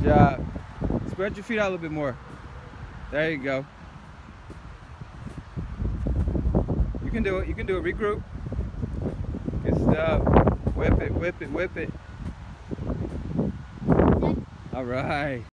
job. Spread your feet out a little bit more. There you go. You can do it. You can do it. Regroup. Good stuff. Whip it, whip it, whip it. All right.